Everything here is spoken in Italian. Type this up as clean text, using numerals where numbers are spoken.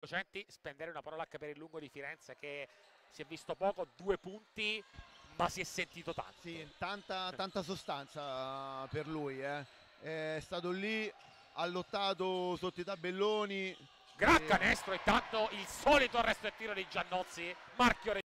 Docenti, spendere una parola anche per il Lungo di Firenze che si è visto poco, 2 punti, ma si è sentito tanto. Sì, tanta sostanza per lui, eh. È stato lì, ha lottato sotto i tabelloni. Gran canestro, intanto il solito arresto e tiro di Giannozzi, marchio